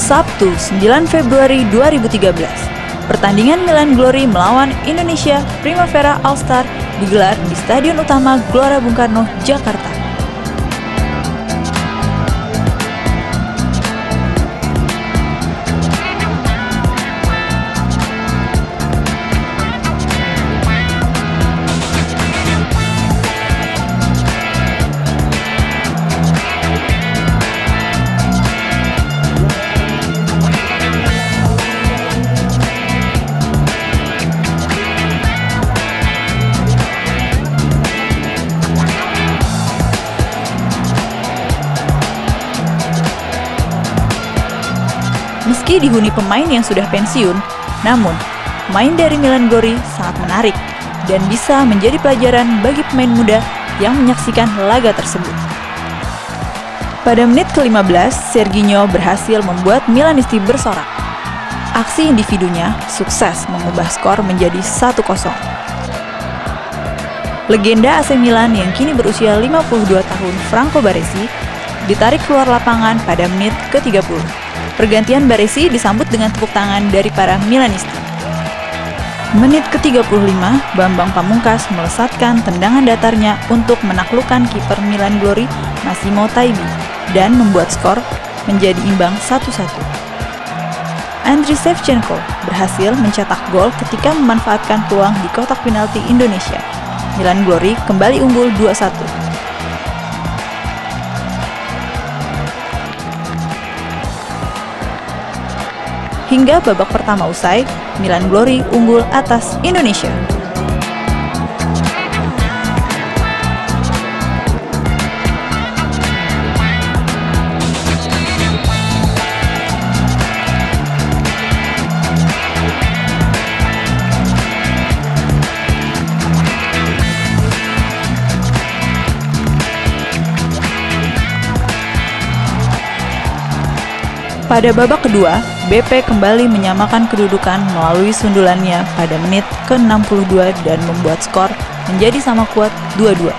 Sabtu 9 Februari 2013, pertandingan Milan Glory melawan Indonesia Primavera All-Star digelar di Stadion Utama Gelora Bung Karno, Jakarta. Meski dihuni pemain yang sudah pensiun, namun pemain dari Milan Glory sangat menarik dan bisa menjadi pelajaran bagi pemain muda yang menyaksikan laga tersebut. Pada menit ke-15, Serginho berhasil membuat Milanisti bersorak. Aksi individunya sukses mengubah skor menjadi 1-0. Legenda AC Milan yang kini berusia 52 tahun, Franco Baresi, ditarik keluar lapangan pada menit ke-30. Pergantian Baresi disambut dengan tepuk tangan dari para Milanisti. Menit ke-35, Bambang Pamungkas melesatkan tendangan datarnya untuk menaklukkan kiper Milan Glory, Massimo Taibi, dan membuat skor menjadi imbang 1-1. Andriy Shevchenko berhasil mencetak gol ketika memanfaatkan peluang di kotak penalti Indonesia. Milan Glory kembali unggul 2-1. Hingga babak pertama usai, Milan Glory unggul atas Indonesia. Pada babak kedua, BP kembali menyamakan kedudukan melalui sundulannya pada menit ke-62 dan membuat skor menjadi sama kuat 2-2.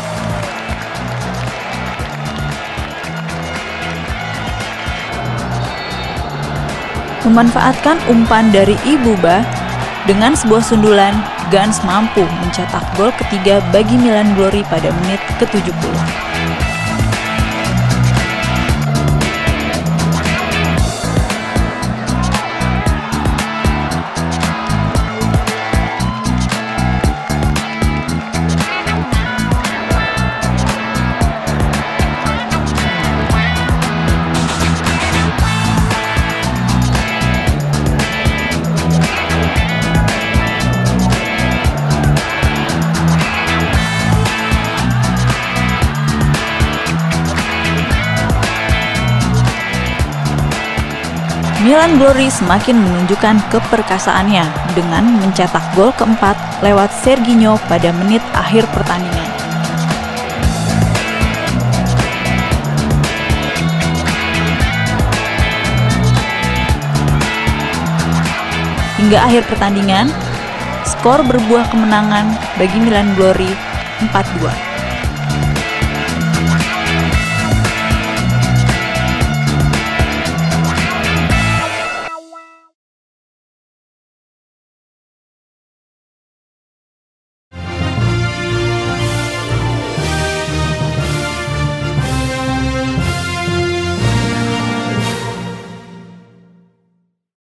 Memanfaatkan umpan dari Ibuba, dengan sebuah sundulan, Gans mampu mencetak gol ketiga bagi Milan Glory pada menit ke-70. Milan Glory semakin menunjukkan keperkasaannya dengan mencetak gol keempat lewat Serginho pada menit akhir pertandingan. Hingga akhir pertandingan, skor berbuah kemenangan bagi Milan Glory 4-2.